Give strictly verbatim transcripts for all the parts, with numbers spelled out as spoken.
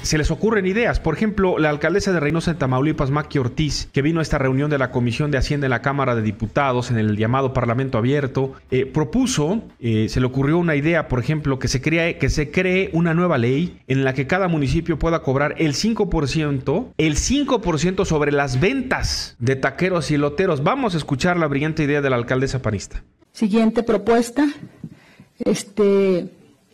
se les ocurren ideas. Por ejemplo, la alcaldesa de Reynosa, en Tamaulipas, Maqui Ortiz, que vino a esta reunión de la Comisión de Hacienda en la Cámara de Diputados, en el llamado Parlamento Abierto, eh, propuso, eh, se le ocurrió una idea, por ejemplo, que se, crea, que se cree una nueva ley en la que cada municipio pueda cobrar el cinco por ciento, el cinco por ciento sobre las ventas de taqueros y eloteros. Vamos a escuchar la brillante idea de la alcaldesa panista. Siguiente propuesta. Este...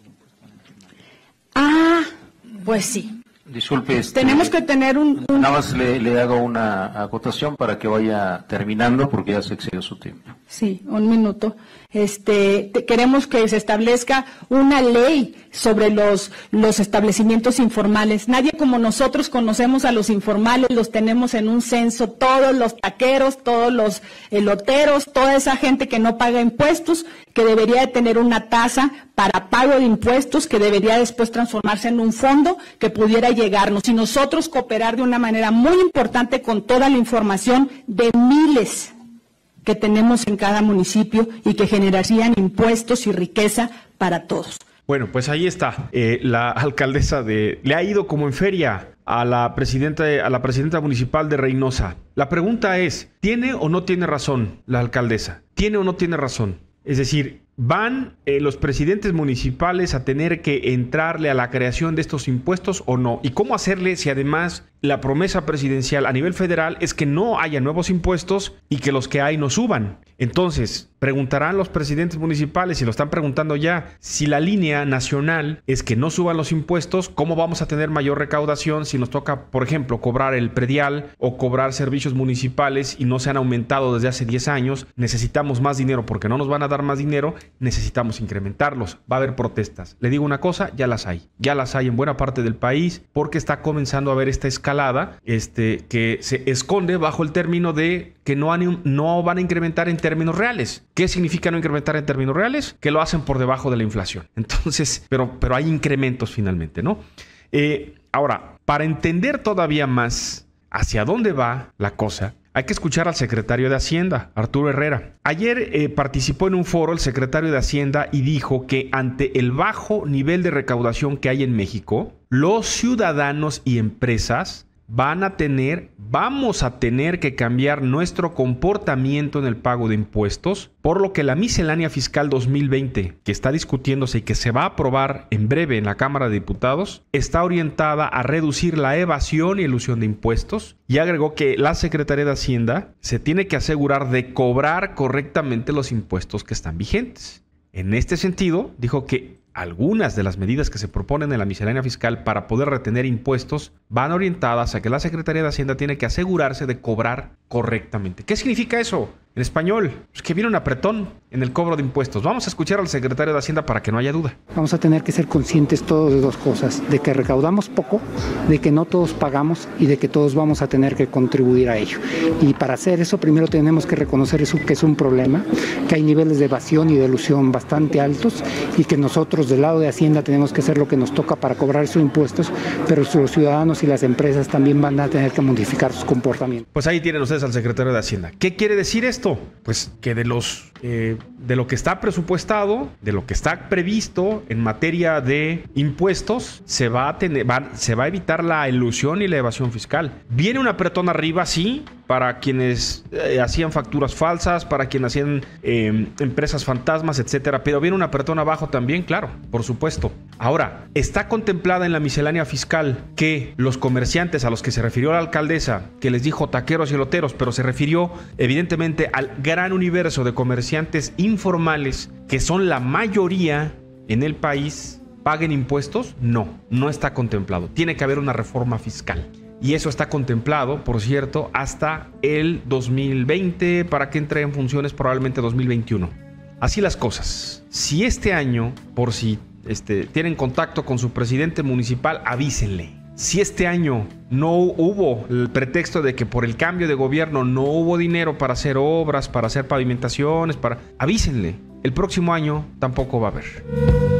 Ah, pues sí. Disculpe, este, tenemos que tener un... un... Nada más le, le hago una acotación para que vaya terminando porque ya se excedió su tiempo. Sí, un minuto. Este, te, queremos que se establezca una ley sobre los, los establecimientos informales. Nadie como nosotros conocemos a los informales, los tenemos en un censo, todos los taqueros, todos los eloteros, toda esa gente que no paga impuestos, que debería de tener una tasa para pago de impuestos, que debería después transformarse en un fondo que pudiera llegarnos. Y nosotros cooperar de una manera muy importante con toda la información de miles que tenemos en cada municipio y que generarían impuestos y riqueza para todos. Bueno, pues ahí está. Eh, la alcaldesa de... Le ha ido como en feria a la presidenta, a la presidenta municipal de Reynosa. La pregunta es, ¿tiene o no tiene razón la alcaldesa? ¿Tiene o no tiene razón? Es decir, ¿van eh, los presidentes municipales a tener que entrarle a la creación de estos impuestos o no? ¿Y cómo hacerle si además la promesa presidencial a nivel federal es que no haya nuevos impuestos y que los que hay no suban? Entonces, preguntarán los presidentes municipales, y lo están preguntando ya, si la línea nacional es que no suban los impuestos, ¿cómo vamos a tener mayor recaudación si nos toca, por ejemplo, cobrar el predial o cobrar servicios municipales y no se han aumentado desde hace diez años? Necesitamos más dinero porque no nos van a dar más dinero, necesitamos incrementarlos. Va a haber protestas. Le digo una cosa, ya las hay. Ya las hay en buena parte del país porque está comenzando a haber esta escalada este, que se esconde bajo el término de que no, han, no van a incrementar en términos reales. ¿Qué significa no incrementar en términos reales? Que lo hacen por debajo de la inflación. Entonces, pero, pero hay incrementos finalmente, ¿no? Eh, ahora, para entender todavía más hacia dónde va la cosa, hay que escuchar al secretario de Hacienda, Arturo Herrera. Ayer eh, participó en un foro el secretario de Hacienda y dijo que ante el bajo nivel de recaudación que hay en México, los ciudadanos y empresas van a tener, vamos a tener que cambiar nuestro comportamiento en el pago de impuestos, por lo que la miscelánea fiscal dos mil veinte, que está discutiéndose y que se va a aprobar en breve en la Cámara de Diputados, está orientada a reducir la evasión y elusión de impuestos, y agregó que la Secretaría de Hacienda se tiene que asegurar de cobrar correctamente los impuestos que están vigentes. En este sentido, dijo que algunas de las medidas que se proponen en la miscelánea fiscal para poder retener impuestos van orientadas a que la Secretaría de Hacienda tiene que asegurarse de cobrar correctamente. ¿Qué significa eso? En español, es que viene un apretón en el cobro de impuestos. Vamos a escuchar al secretario de Hacienda para que no haya duda. Vamos a tener que ser conscientes todos de dos cosas, de que recaudamos poco, de que no todos pagamos y de que todos vamos a tener que contribuir a ello. Y para hacer eso, primero tenemos que reconocer eso, que es un problema, que hay niveles de evasión y de elusión bastante altos y que nosotros del lado de Hacienda tenemos que hacer lo que nos toca para cobrar esos impuestos, pero los ciudadanos y las empresas también van a tener que modificar sus comportamientos. Pues ahí tienen ustedes al secretario de Hacienda. ¿Qué quiere decir esto? Pues que de los eh, de lo que está presupuestado, de lo que está previsto en materia de impuestos, se va a tener, va, se va a evitar la elusión y la evasión fiscal. Viene un apretón arriba, sí, para quienes eh, hacían facturas falsas, para quienes hacían eh, empresas fantasmas, etcétera. Pero viene un apretón abajo también, claro, por supuesto. Ahora, está contemplada en la miscelánea fiscal que los comerciantes a los que se refirió la alcaldesa, que les dijo taqueros y eloteros, pero se refirió evidentemente al gran universo de comerciantes informales, que son la mayoría en el país, paguen impuestos. No, no está contemplado. Tiene que haber una reforma fiscal. Y eso está contemplado, por cierto, hasta el dos mil veinte, para que entre en funciones probablemente dos mil veintiuno. Así las cosas. Si este año, por si este, tienen contacto con su presidente municipal, avísenle. Si este año no hubo el pretexto de que por el cambio de gobierno no hubo dinero para hacer obras, para hacer pavimentaciones, para... avísenle. El próximo año tampoco va a haber.